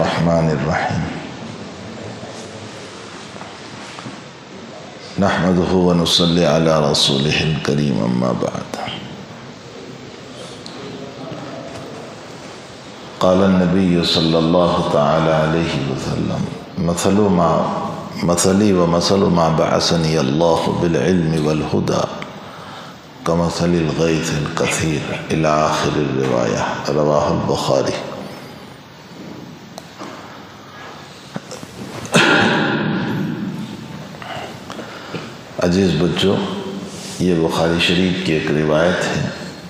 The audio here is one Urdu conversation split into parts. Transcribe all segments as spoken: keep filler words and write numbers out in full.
الرحمن الرحیم نحمده ونصلی علی رسولہ الکریم اما بعد قال النبی صلی اللہ تعالی علیہ وسلم مثل ما مثلی ومثل ما بعثنی اللہ بالعلم والہدى کمثل الغیث الکثیر الی آخر الروایہ رواہ البخاری۔ عزیز بچوں، یہ بخاری شریف کی ایک روایت ہے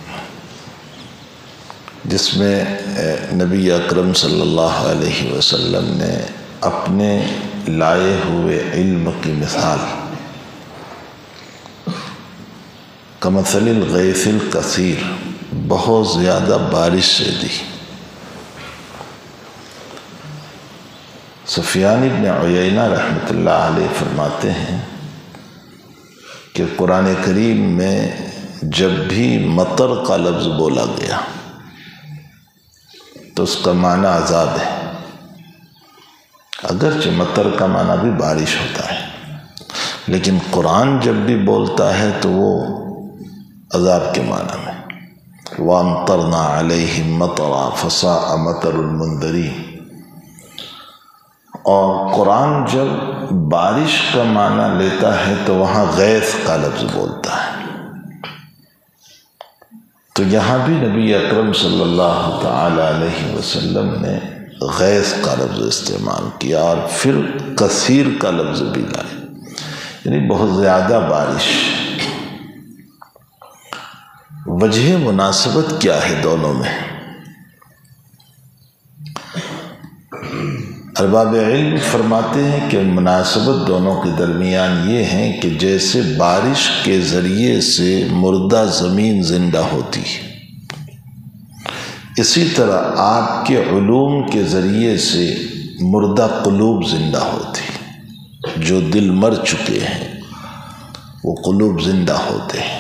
جس میں نبی اکرم صلی اللہ علیہ وسلم نے اپنے لائے ہوئے علم کی مثال کمثل الغیث الکثیر، بہت زیادہ بارش سے دی۔ سفیان بن عیینہ رحمۃ اللہ علیہ فرماتے ہیں کہ قرآن کریم میں جب بھی مطر کا لفظ بولا گیا تو اس کا معنی عذاب ہے، اگرچہ مطر کا معنی بھی بارش ہوتا ہے، لیکن قرآن جب بھی بولتا ہے تو وہ عذاب کے معنی میں وَأَمْطَرْنَا عَلَيْهِمْ مَطَرًا فَسَاءَ مَطَرُ الْمُنذَرِينَ۔ اور قرآن جب بارش کا معنی لیتا ہے تو وہاں غیث کا لفظ بولتا ہے، تو یہاں بھی نبی اکرم صلی اللہ تعالی علیہ وسلم نے غیث کا لفظ استعمال کیا اور پھر کثیر کا لفظ بھی لائے، یعنی بہت زیادہ بارش۔ وجہ مناسبت کیا ہے دونوں میں؟ ارباب علم فرماتے ہیں کہ مناسبت دونوں کے درمیان یہ ہے کہ جیسے بارش کے ذریعے سے مردہ زمین زندہ ہوتی ہے، اسی طرح آپ کے علوم کے ذریعے سے مردہ قلوب زندہ ہوتی، جو دل مر چکے ہیں وہ قلوب زندہ ہوتے ہیں۔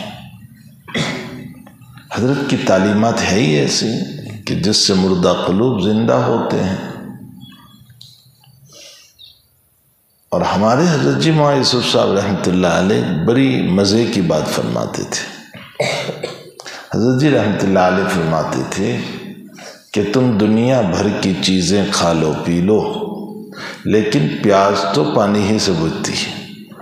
حضرت کی تعلیمات ہے ہی ایسی کہ جس سے مردہ قلوب زندہ ہوتے ہیں، اور ہمارے حضرت جی مولانا یوسف صاحب رحمۃ اللہ علیہ بڑی مزے کی بات فرماتے تھے۔ حضرت جی رحمۃ اللہ علیہ فرماتے تھے کہ تم دنیا بھر کی چیزیں کھا لو پی لو، لیکن پیاس تو پانی ہی سے بجھتی ہے۔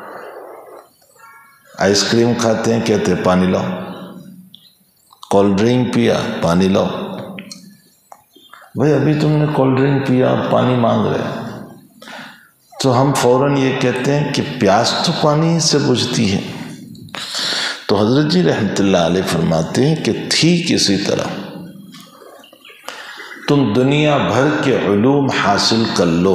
آئس کریم کھاتے ہیں، کہتے ہیں پانی لاؤ، کولڈ ڈرنک پیا پانی لاؤ۔ بھئی ابھی تم نے کولڈ ڈرنک پیا اور پانی مانگ رہے، تو ہم فوراً یہ کہتے ہیں کہ پیاس تو پانی سے بجھتی ہے۔ تو حضرت جی رحمۃ اللہ علیہ فرماتے ہیں کہ ٹھیک اسی طرح تم دنیا بھر کے علوم حاصل کر لو،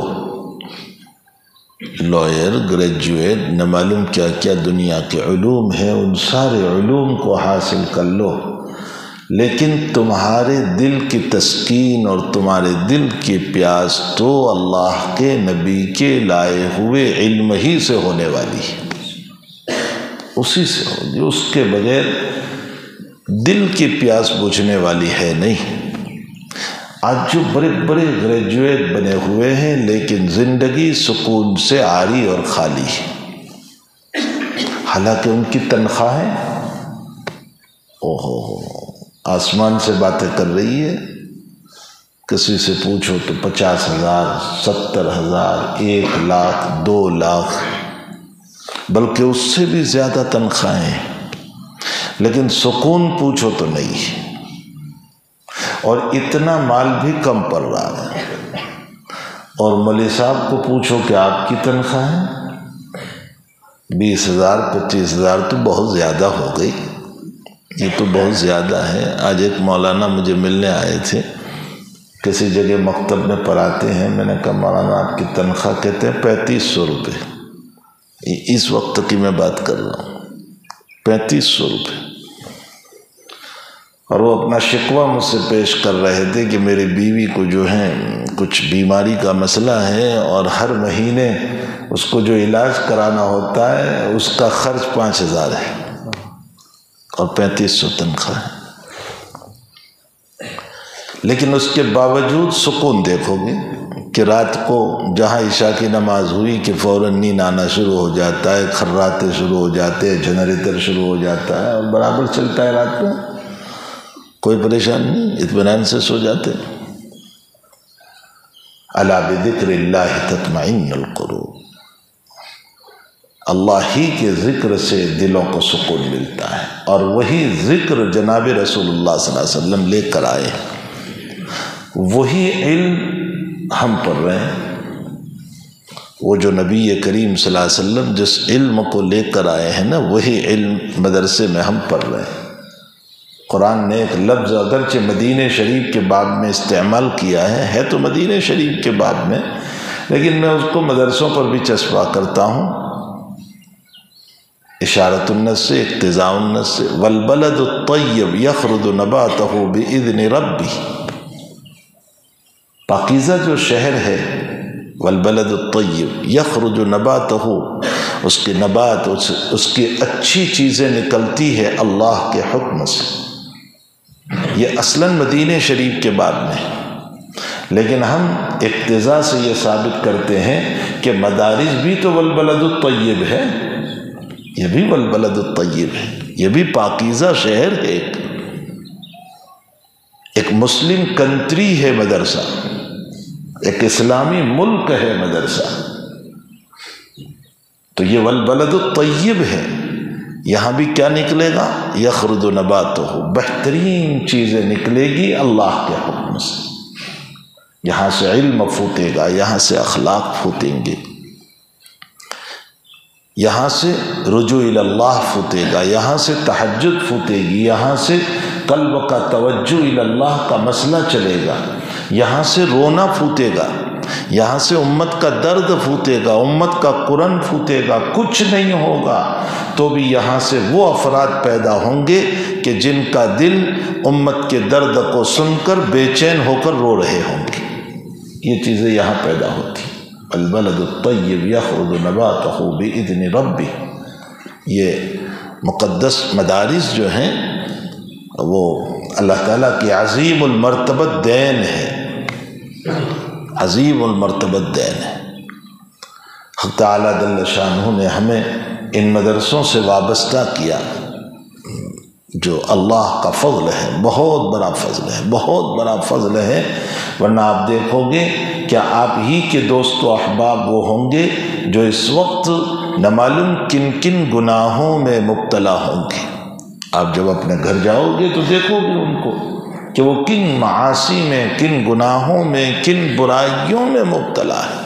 لائر گریجویٹ نہ معلوم کیا کیا دنیا کے علوم ہیں، ان سارے علوم کو حاصل کر لو، لیکن تمہارے دل کی تسکین اور تمہارے دل کی پیاس تو اللہ کے نبی کے لائے ہوئے علم ہی سے ہونے والی ہے، اسی سے ہوگی، اس کے بغیر دل کی پیاس بجھنے والی ہے نہیں۔ آج جو بڑے بڑے گریجویٹ بنے ہوئے ہیں لیکن زندگی سکون سے عاری اور خالی ہے، حالانکہ ان کی تنخواہیں اوہو آسمان سے باتیں کر رہی ہے، کسی سے پوچھو تو پچاس ہزار ستر ہزار ایک لاکھ دو لاکھ بلکہ اس سے بھی زیادہ تنخواہیں، لیکن سکون پوچھو تو نہیں، اور اتنا مال بھی کم پڑ رہا ہے۔ اور مولوی صاحب کو پوچھو کہ آپ کی تنخواہ ہے بیس ہزار پچیس ہزار تو بہت زیادہ ہو گئی، یہ تو بہت زیادہ ہے۔ آج ایک مولانا مجھے ملنے آئے تھے، کسی جگہ مکتب میں پڑھاتے ہیں، میں نے کہا مولانا آپ کی تنخواہ؟ کہتے ہیں پینتیس سو روپے، اس وقت کی میں بات کر رہا ہوں، پینتیس سو روپے۔ اور وہ اپنا شکوہ مجھ سے پیش کر رہے تھے کہ میری بیوی کو جو ہے کچھ بیماری کا مسئلہ ہے اور ہر مہینے اس کو جو علاج کرانا ہوتا ہے اس کا خرچ پانچ ہزار ہے اور پینتیس سو تنخواہ ہے، لیکن اس کے باوجود سکون دیکھو گے کہ رات کو جہاں عشاء کی نماز ہوئی کہ فوراً نیند آنا شروع ہو جاتا ہے، خراتے شروع ہو جاتے ہیں، جنریٹر شروع ہو جاتا ہے اور برابر چلتا ہے رات میں، کوئی پریشان نہیں، اطمینان سے سو جاتے ہیں۔ الا بذکر اللہ تطمئن القلوب، اللہ ہی کے ذکر سے دلوں کو سکون ملتا ہے، اور وہی ذکر جناب رسول اللہ صلی اللہ علیہ وسلم لے کر آئے، وہی علم ہم پڑھ رہے ہیں۔ وہ جو نبی کریم صلی اللہ علیہ وسلم جس علم کو لے کر آئے ہیں نا، وہی علم مدرسے میں ہم پڑھ رہے ہیں۔ قرآن نے ایک لفظ اگرچہ مدینہ شریف کے باب میں استعمال کیا ہے ہے تو مدینہ شریف کے باب میں، لیکن میں اس کو مدرسوں پر بھی چسپاں کرتا ہوں، اشارت النص سے، اقتضاء النص سے۔ والبلد الطیب یخرج نباتہ باذن ربی، پاکیزہ جو شہر ہے، والبلد الطیب یخرج نباتہ، اس کی نبات، اس, اس کی اچھی چیزیں نکلتی ہے اللہ کے حکم سے۔ یہ اصلاً مدینہ شریف کے بعد میں، لیکن ہم اقتضاء سے یہ ثابت کرتے ہیں کہ مدارس بھی تو والبلد الطیب ہے، یہ بھی والبلد الطیب ہے، یہ بھی پاکیزہ شہر ہے، ایک ایک مسلم کنٹری ہے مدرسہ، ایک اسلامی ملک ہے مدرسہ، تو یہ والبلد الطیب ہے۔ یہاں بھی کیا نکلے گا؟ یخرج نباتہ، بہترین چیزیں نکلے گی اللہ کے حکم سے۔ یہاں سے علم پھوٹے گا، یہاں سے اخلاق پھوٹیں گے، یہاں سے رجوع اللہ پھوٹے گا، یہاں سے تہجد پھوٹے گی، یہاں سے قلب کا توجہ اللہ کا مسئلہ چلے گا، یہاں سے رونا پھوٹے گا، یہاں سے امت کا درد پھوٹے گا، امت کا قرآن پھوٹے گا۔ کچھ نہیں ہوگا تو بھی یہاں سے وہ افراد پیدا ہوں گے کہ جن کا دل امت کے درد کو سن کر بے چین ہو کر رو رہے ہوں گے۔ یہ چیزیں یہاں پیدا ہوتی۔ البلد الطیب یخرج نباتہ باذن ربی، یہ مقدس مدارس جو ہیں وہ اللہ تعالیٰ کی عظیم المرتبت دین ہے، عظیم المرتبت دین ہے۔ حق تعالیٰ جل شانہ نے ہمیں ان مدرسوں سے وابستہ کیا، جو اللہ کا فضل ہے، بہت بڑا فضل ہے، بہت بڑا فضل ہے۔ ورنہ آپ دیکھو گے کہ آپ ہی کے دوست و احباب وہ ہوں گے جو اس وقت نہ معلوم کن کن گناہوں میں مبتلا ہوں گے۔ آپ جب اپنے گھر جاؤ گے تو دیکھو گے ان کو کہ وہ کن معاصی میں، کن گناہوں میں، کن برائیوں میں مبتلا ہے،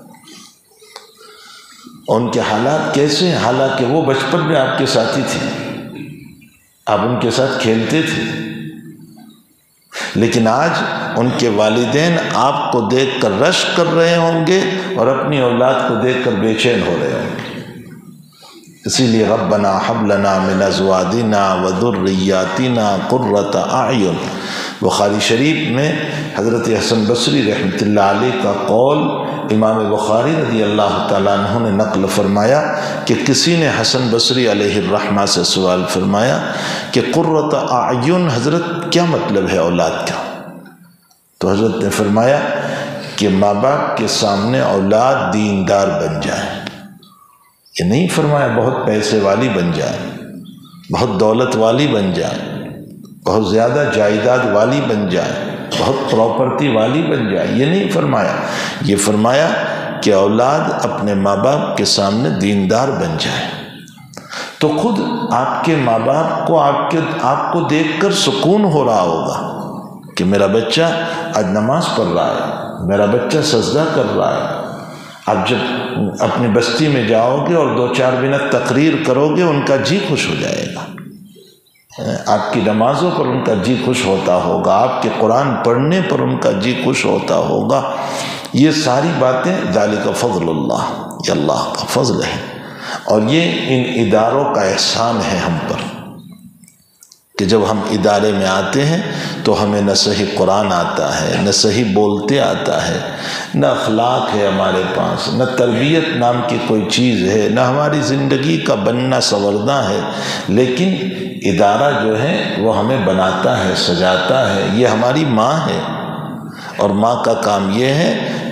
ان کے حالات کیسے ہیں، حالانکہ وہ بچپن میں آپ کے ساتھی تھے، آپ ان کے ساتھ کھیلتے تھے، لیکن آج ان کے والدین آپ کو دیکھ کر رشک کر رہے ہوں گے اور اپنی اولاد کو دیکھ کر بے چین ہو رہے ہوں گے۔ اسی لیے ربنا ہب لنا من ازواجنا وذریاتنا قرۃ اعین، بخاری شریف میں حضرت حسن بصری رحمۃ اللہ علیہ کا قول امام بخاری رضی اللہ تعالیٰ عنہ نے نقل فرمایا کہ کسی نے حسن بصری علیہ الرحمہ سے سوال فرمایا کہ قرۃ اعین حضرت کیا مطلب ہے اولاد کا؟ تو حضرت نے فرمایا کہ ماں باپ کے سامنے اولاد دیندار بن جائے۔ یہ نہیں فرمایا بہت پیسے والی بن جائے، بہت دولت والی بن جائے، بہت زیادہ جائیداد والی بن جائے، بہت پراپرٹی والی بن جائے، یہ نہیں فرمایا۔ یہ فرمایا کہ اولاد اپنے ماں باپ کے سامنے دیندار بن جائے، تو خود آپ کے ماں باپ کو آپ کے آپ کو دیکھ کر سکون ہو رہا ہوگا کہ میرا بچہ آج نماز پڑھ رہا ہے، میرا بچہ سجدہ کر رہا ہے۔ آپ جب اپنی بستی میں جاؤ گے اور دو چار منٹ تقریر کرو گے، ان کا جی خوش ہو جائے گا، آپ کی نمازوں پر ان کا جی خوش ہوتا ہوگا، آپ کے قرآن پڑھنے پر ان کا جی خوش ہوتا ہوگا۔ یہ ساری باتیں ذالک فضل اللہ، یہ اللہ کا فضل ہے، اور یہ ان اداروں کا احسان ہے ہم پر کہ جب ہم ادارے میں آتے ہیں تو ہمیں نہ صحیح قرآن آتا ہے، نہ صحیح بولتے آتا ہے، نہ اخلاق ہے ہمارے پاس، نہ تربیت نام کی کوئی چیز ہے، نہ ہماری زندگی کا بننا سنورنا ہے، لیکن ادارہ جو ہے وہ ہمیں بناتا ہے، سجاتا ہے۔ یہ ہماری ماں ہے، اور ماں کا کام یہ ہے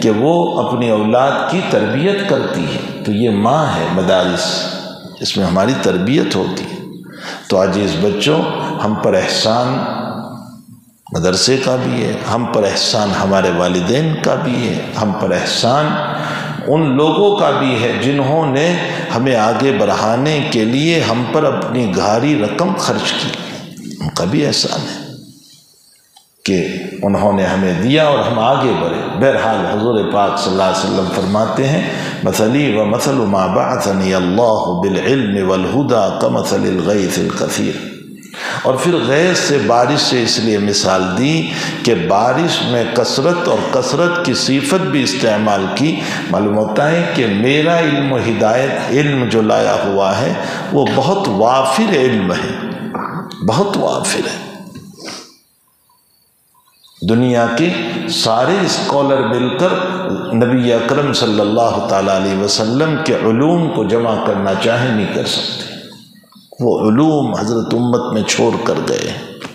کہ وہ اپنی اولاد کی تربیت کرتی ہے، تو یہ ماں ہے مدارس، اس میں ہماری تربیت ہوتی ہے۔ تو عزیز بچوں، ہم پر احسان مدرسے کا بھی ہے، ہم پر احسان ہمارے والدین کا بھی ہے، ہم پر احسان ان لوگوں کا بھی ہے جنہوں نے ہمیں آگے بڑھانے کے لیے ہم پر اپنی گھاری رقم خرچ کی، ان کا بھی احسان ہے کہ انہوں نے ہمیں دیا اور ہم آگے بڑھے۔ بہرحال حضور پاک صلی اللہ علیہ وسلم فرماتے ہیں مثلی و مثل ما بعثنی اللہ بالعلم والہدی کمثل الغیث الکثیر، اور پھر غیث سے بارش سے اس لیے مثال دی کہ بارش میں کثرت اور کثرت کی صفت بھی استعمال کی۔ معلوم ہوتا ہے کہ میرا علم و ہدایت، علم جو لایا ہوا ہے وہ بہت وافر علم ہے، بہت وافر ہے۔ دنیا کے سارے اسکالر مل کر نبی اکرم صلی اللہ تعالیٰ علیہ وسلم کے علوم کو جمع کرنا چاہیں نہیں کر سکتے، وہ علوم حضرت امت میں چھوڑ کر گئے۔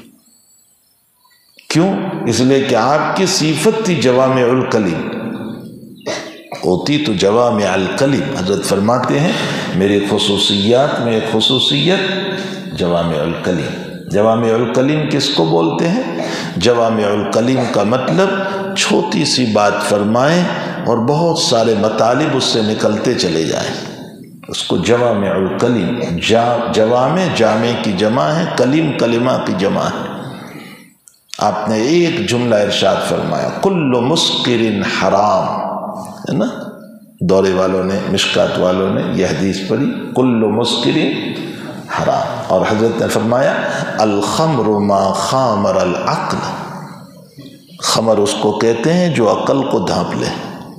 کیوں؟ اس لیے کہ آپ کی صفت تھی جوامع الکلم، ہوتی تو جوامع الکلم۔ حضرت فرماتے ہیں میری خصوصیات میں ایک خصوصیت جوامع الکلم۔ جوامع الکلم کس کو بولتے ہیں؟ جوامع الکلم کا مطلب چھوٹی سی بات فرمائیں اور بہت سارے مطالب اس سے نکلتے چلے جائیں، اس کو جوامع الکلم۔ جوامع جامع کی جمع ہے، کلم کلمہ کی جمع ہے۔ آپ نے ایک جملہ ارشاد فرمایا کل مسکر حرام، ہے نا؟ دورے والوں نے، مشکات والوں نے یہ حدیث پڑھی، کل مسکر حرام۔ اور حضرت نے فرمایا الخمر ما خامر العقل، خمر اس کو کہتے ہیں جو عقل کو ڈھانپ لے۔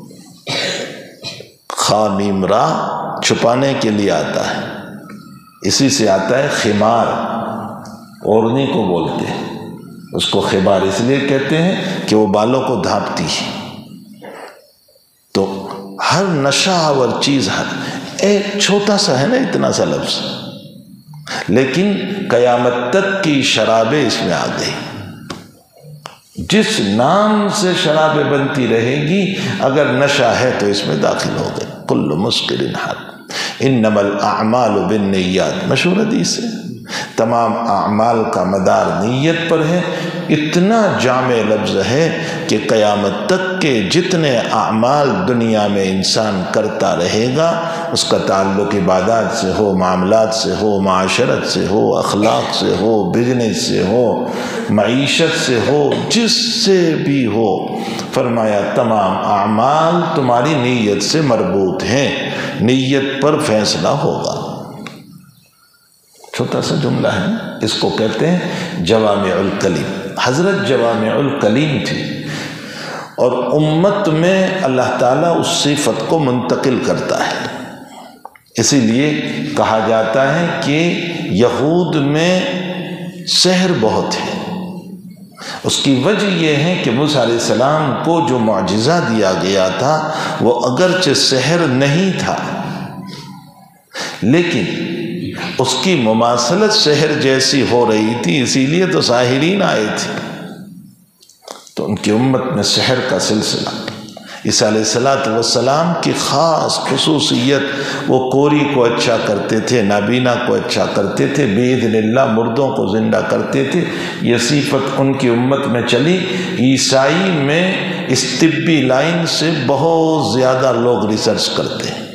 خامیم را چھپانے کے لیے آتا ہے، اسی سے آتا ہے خمار، اوڑھنے کو بولتے ہیں، اس کو خمار اس لیے کہتے ہیں کہ وہ بالوں کو ڈھانپتی ہے۔ تو ہر نشہ آور چیز، ہر ایک چھوٹا سا ہے نا اتنا سا لفظ، لیکن قیامت تک کی شرابیں اس میں آ گئی۔ جس نام سے شرابیں بنتی رہے گی اگر نشہ ہے تو اس میں داخل ہو گئے۔ کل مسکر حرام انما الاعمال بالنیات، مشہور حدیث ہے، تمام اعمال کا مدار نیت پر ہے۔ اتنا جامع لفظ ہے کہ قیامت تک کے جتنے اعمال دنیا میں انسان کرتا رہے گا، اس کا تعلق عبادات سے ہو، معاملات سے ہو، معاشرت سے ہو، اخلاق سے ہو، بزنس سے ہو، معیشت سے ہو، جس سے بھی ہو، فرمایا تمام اعمال تمہاری نیت سے مربوط ہیں، نیت پر فیصلہ ہوگا۔ چھوٹا سا جملہ ہے، اس کو کہتے ہیں جوامع الکلم۔ حضرت جوامع الکلم تھی، اور امت میں اللہ تعالیٰ اس صفت کو منتقل کرتا ہے۔ اسی لیے کہا جاتا ہے کہ یہود میں سحر بہت ہے۔ اس کی وجہ یہ ہے کہ موسیٰ علیہ السلام کو جو معجزہ دیا گیا تھا وہ اگرچہ سحر نہیں تھا، لیکن اس کی مماثلت سحر جیسی ہو رہی تھی، اسی لیے تو ساحرین آئے تھے۔ تو ان کی امت میں سحر کا سلسلہ، عیسیٰ علیہ السلام کی خاص خصوصیت، وہ کوری کو اچھا کرتے تھے، نابینا کو اچھا کرتے تھے، بإذن اللہ مردوں کو زندہ کرتے تھے۔ یہ صفت ان کی امت میں چلی۔ عیسائی میں اس طبی لائن سے بہت زیادہ لوگ ریسرچ کرتے ہیں۔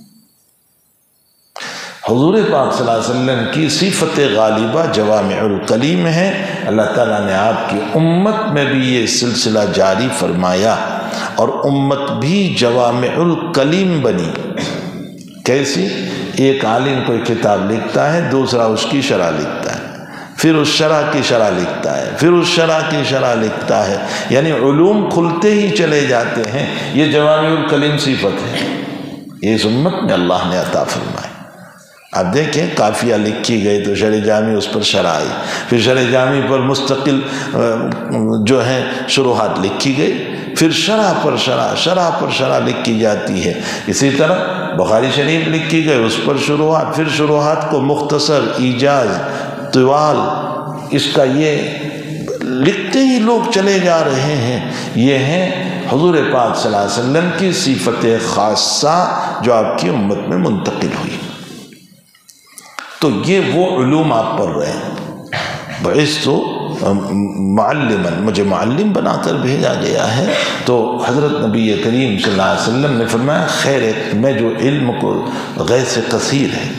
حضور پاک صلی اللہ علیہ وسلم کی صفت غالبہ جوامع الکلم ہے۔ اللہ تعالیٰ نے آپ کی امت میں بھی یہ سلسلہ جاری فرمایا، اور امت بھی جوامع الکلم بنی۔ کیسی؟ ایک عالم کوئی کتاب لکھتا ہے، دوسرا اس کی شرح لکھتا ہے، پھر اس شرح کی شرح لکھتا ہے، پھر اس شرح کی شرح لکھتا ہے، یعنی علوم کھلتے ہی چلے جاتے ہیں۔ یہ جوامع الکلم صفت ہے، یہ اس امت میں اللہ نے عطا فرمائی۔ اب دیکھیں قافیہ لکھی گئی تو شرح جامی اس پر شرح آئی، پھر شرح جامی پر مستقل جو ہے شروحات لکھی گئی، پھر شرح پر شرح شرح پر شرح لکھی جاتی ہے۔ اسی طرح بخاری شریف لکھی گئی، اس پر شروحات، پھر شروحات کو مختصر، ایجاز، طوال، اس کا یہ لکھتے ہی لوگ چلے جا رہے ہیں۔ یہ ہیں حضور پاک صلی اللہ علیہ وسلم کی صفت خاصہ جو آپ کی امت میں منتقل ہوئی۔ تو یہ وہ علوم آپ پڑھ رہے ہیں۔ بعثت معلما، مجھے معلم بنا کر بھیجا گیا ہے۔ تو حضرت نبی کریم صلی اللہ علیہ وسلم نے فرمایا خیر میں جو علم کو غیث کثیر ہے۔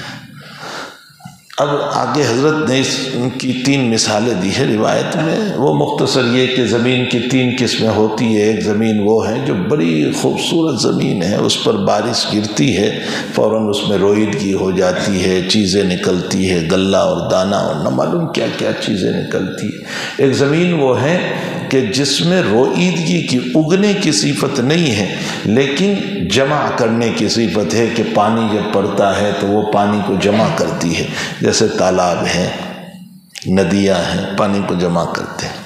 اب آگے حضرت نے اس کی تین مثالیں دی ہے روایت میں، وہ مختصر یہ کہ زمین کی تین قسمیں ہوتی ہے۔ ایک زمین وہ ہے جو بڑی خوبصورت زمین ہے، اس پر بارش گرتی ہے فوراً اس میں روئیدگی ہو جاتی ہے، چیزیں نکلتی ہے، غلہ اور دانہ اور نہ معلوم کیا کیا چیزیں نکلتی ہے۔ ایک زمین وہ ہے کہ جس میں روئیدگی کی، اگنے کی صفت نہیں ہے لیکن جمع کرنے کی صفت ہے کہ پانی جب پڑتا ہے تو وہ پانی کو جمع کرتی ہے، جیسے تالاب ہیں، ندیاں ہیں، پانی کو جمع کرتے ہیں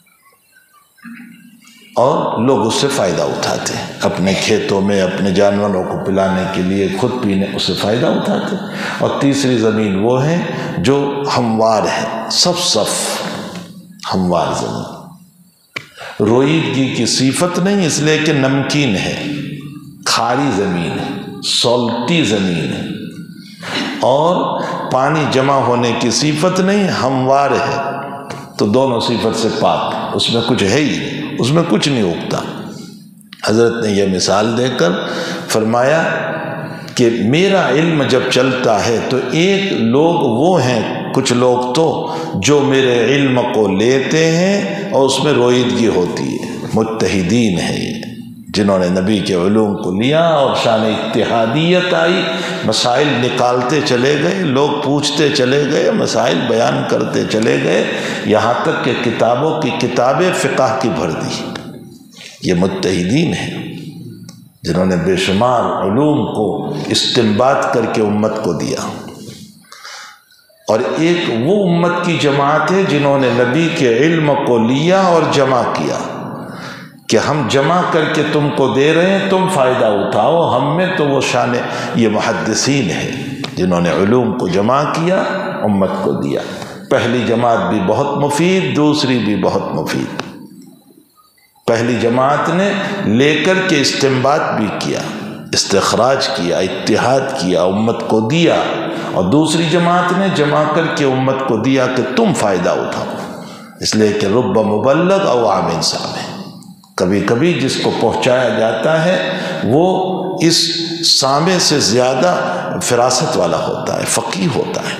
اور لوگ اس سے فائدہ اٹھاتے ہیں، اپنے کھیتوں میں اپنے جانوروں کو پلانے کے لیے، خود پینے، اس سے فائدہ اٹھاتے ہیں۔ اور تیسری زمین وہ ہے جو ہموار ہے، صف صف ہموار زمین، روئیدگی کی صفت نہیں اس لیے کہ نمکین ہے، کھاری زمین ہے، سالٹی زمین ہے، اور پانی جمع ہونے کی صفت نہیں، ہموار ہے، تو دونوں صفت سے پاک، اس میں کچھ ہے ہی نہیں، اس میں کچھ نہیں اگتا۔ حضرت نے یہ مثال دے کر فرمایا کہ میرا علم جب چلتا ہے تو ایک لوگ وہ ہیں، کچھ لوگ تو جو میرے علم کو لیتے ہیں اور اس میں روئیدگی ہوتی ہے، متحدین ہیں یہ، جنہوں نے نبی کے علوم کو لیا اور شان اتحادیت آئی، مسائل نکالتے چلے گئے، لوگ پوچھتے چلے گئے، مسائل بیان کرتے چلے گئے، یہاں تک کہ کتابوں کی کتابیں فقہ کی بھر دی۔ یہ متحدین ہیں جنہوں نے بے شمار علوم کو استنباط کر کے امت کو دیا۔ اور ایک وہ امت کی جماعت ہے جنہوں نے نبی کے علم کو لیا اور جمع کیا کہ ہم جمع کر کے تم کو دے رہے ہیں، تم فائدہ اٹھاؤ۔ ہم میں تو وہ شان یہ محدثین ہے جنہوں نے علوم کو جمع کیا، امت کو دیا۔ پہلی جماعت بھی بہت مفید، دوسری بھی بہت مفید۔ پہلی جماعت نے لے کر کے استنباط بھی کیا، استخراج کیا، اتحاد کیا، امت کو دیا، اور دوسری جماعت نے جمع کر کے امت کو دیا کہ تم فائدہ اٹھاؤ، اس لیے کہ رب مبلغ او عام سامع، کبھی کبھی جس کو پہنچایا جاتا ہے وہ اس سامع سے زیادہ فراست والا ہوتا ہے، فقیہ ہوتا ہے۔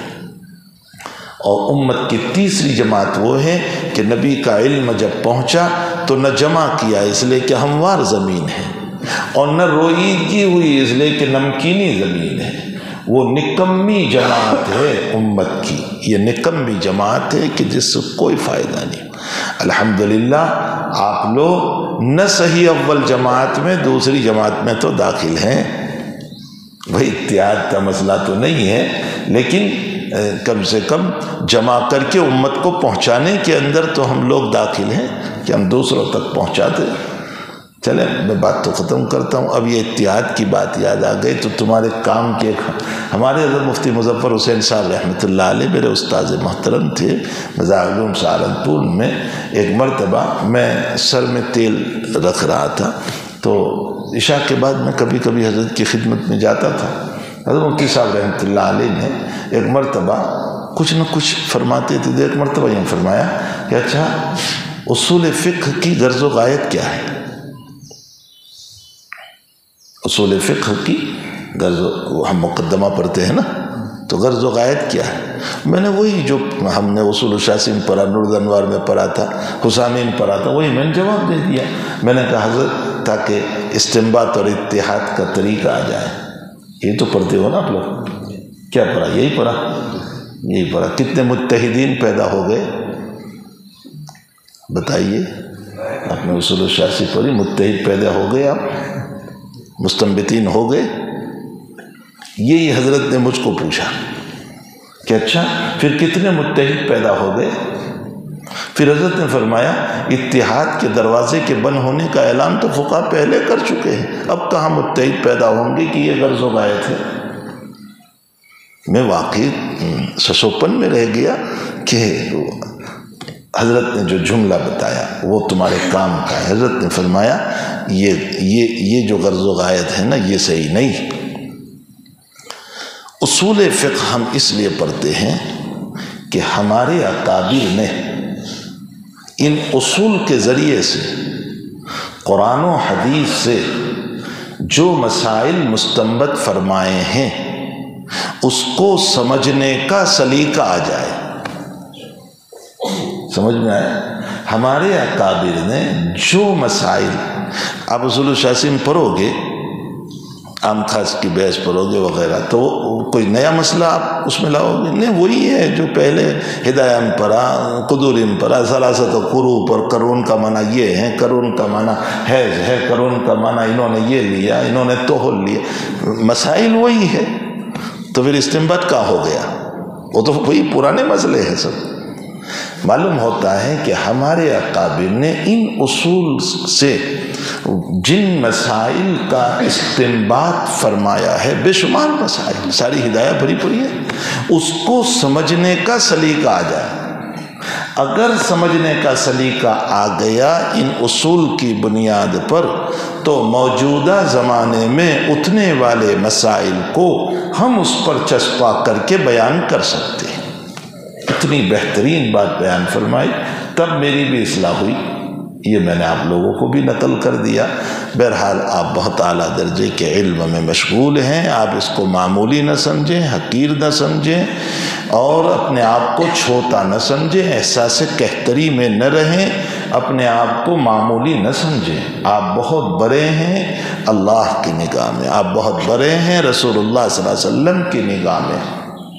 اور امت کی تیسری جماعت وہ ہے کہ نبی کا علم جب پہنچا تو نہ جمع کیا اس لیے کہ ہموار زمین ہے، اور نہ روئیدگی ہوئی اس لیے کہ نمکینی زمین ہے۔ وہ نکمی جماعت ہے امت کی، یہ نکمی جماعت ہے کہ جس سے کوئی فائدہ نہیں۔ الحمدللہ آپ لوگ نہ صحیح اول جماعت میں، دوسری جماعت میں تو داخل ہیں، بھئی اتحاد کا مسئلہ تو نہیں ہے، لیکن کم سے کم جمع کر کے امت کو پہنچانے کے اندر تو ہم لوگ داخل ہیں کہ ہم دوسروں تک پہنچاتے ہیں۔ چلیں میں بات تو ختم کرتا ہوں۔ اب یہ اتحاد کی بات یاد آ گئی تو تمہارے کام کے، ہمارے حضرت مفتی مظفر حسین صاحب رحمۃ اللہ علیہ میرے استاذ محترم تھے مزار علوم سہارنپور میں۔ ایک مرتبہ میں سر میں تیل رکھ رہا تھا تو عشاء کے بعد میں کبھی کبھی حضرت کی خدمت میں جاتا تھا۔ حضرت مفتی صاحب رحمۃ اللہ علیہ نے ایک مرتبہ کچھ نہ کچھ فرماتے تھے، ایک مرتبہ یہ فرمایا کہ اچھا اصول فقہ کی غرض و غایت کیا ہے؟ اصول فقہ کی غرض و، ہم مقدمہ پڑھتے ہیں نا، تو غرض و غایت کیا ہے؟ میں نے وہی جو ہم نے اصول الشاسین پڑھا، نور الانوار میں پڑھا تھا، حسامین پڑھا تھا، وہی میں نے جواب دے دیا۔ میں نے کہا حضرت تاکہ استنباط اور اتحاد کا طریقہ آ جائے، یہ تو پڑھتے ہو نا آپ لوگ، کیا پڑھا؟ یہی پڑھا، یہی پڑھا۔ کتنے متحدین پیدا ہو گئے بتائیے؟ آپ نے اصول الشاسی پڑھی، متحد پیدا ہو گئے، آپ مستنبطین ہو گئے۔ یہی حضرت نے مجھ کو پوچھا کہ اچھا پھر کتنے متحد پیدا ہو گئے؟ پھر حضرت نے فرمایا اتحاد کے دروازے کے بند ہونے کا اعلان تو فقہا پہلے کر چکے ہیں، اب کہاں متحد پیدا ہوں گے کہ یہ غرض و غایت ہے۔ میں واقعی سسوپن میں رہ گیا کہ حضرت نے جو جملہ بتایا وہ تمہارے کام کا ہے۔ حضرت نے فرمایا یہ یہ یہ جو غرض و غایت ہے نا یہ صحیح نہیں۔ اصول فقہ ہم اس لیے پڑھتے ہیں کہ ہمارے اکابر نے ان اصول کے ذریعے سے قرآن و حدیث سے جو مسائل مستنبط فرمائے ہیں اس کو سمجھنے کا سلیقہ آ جائے۔ سمجھ میں آئے؟ ہمارے اکابر نے جو مسائل، آپ اصول الشاسین پڑھو گے، عام خاص کی بحث پڑھو گے وغیرہ، تو کوئی نیا مسئلہ آپ اس میں لاؤ گے نہیں، وہی ہے جو پہلے ہدایہ میں پڑھا، قدوری میں پڑھا، ثلاثت و قروء پر قرون کا معنی یہ ہے، قرون کا معنی حیض ہے، قرون کا معنی انہوں نے یہ لیا، انہوں نے طہر لیا، مسائل وہی ہے، تو پھر استنباط کا ہو گیا؟ وہ تو وہی پرانے مسئلے ہیں سب۔ معلوم ہوتا ہے کہ ہمارے اکابر نے ان اصول سے جن مسائل کا استنباط فرمایا ہے، بے شمار مسائل، ساری ہدایہ بھری پڑی ہے، اس کو سمجھنے کا سلیقہ آ جائے۔ اگر سمجھنے کا سلیقہ آ گیا ان اصول کی بنیاد پر، تو موجودہ زمانے میں اٹھنے والے مسائل کو ہم اس پر چسپاں کر کے بیان کر سکتے ہیں۔ اتنی بہترین بات بیان فرمائی، تب میری بھی اصلاح ہوئی، یہ میں نے آپ لوگوں کو بھی نقل کر دیا۔ بہرحال آپ بہت اعلیٰ درجے کے علم میں مشغول ہیں، آپ اس کو معمولی نہ سمجھیں، حقیر نہ سمجھیں، اور اپنے آپ کو چھوٹا نہ سمجھیں، احساس کہتری میں نہ رہیں، اپنے آپ کو معمولی نہ سمجھیں۔ آپ بہت بڑے ہیں اللہ کی نگاہ میں، آپ بہت بڑے ہیں رسول اللہ صلی اللہ علیہ وسلم کی نگاہ میں،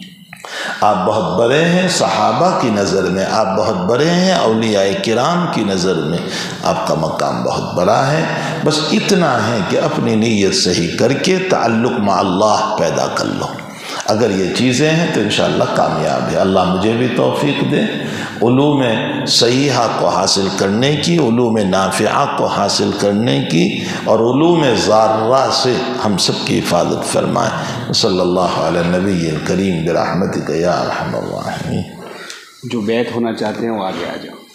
آپ بہت بڑے ہیں صحابہ کی نظر میں، آپ بہت بڑے ہیں اولیاء کرام کی نظر میں، آپ کا مقام بہت بڑا ہے۔ بس اتنا ہے کہ اپنی نیت صحیح کر کے تعلق مع اللہ پیدا کر لو۔ اگر یہ چیزیں ہیں تو انشاءاللہ کامیاب ہے۔ اللہ مجھے بھی توفیق دے علوم صحیحہ کو حاصل کرنے کی، علوم نافعہ کو حاصل کرنے کی، اور علوم ضارہ سے ہم سب کی حفاظت فرمائے۔ صلی اللہ علی النبی الکریم برحمتک یا ارحم الراحمین۔ جو بیعت ہونا چاہتے ہیں وہ آگے آ جاؤ۔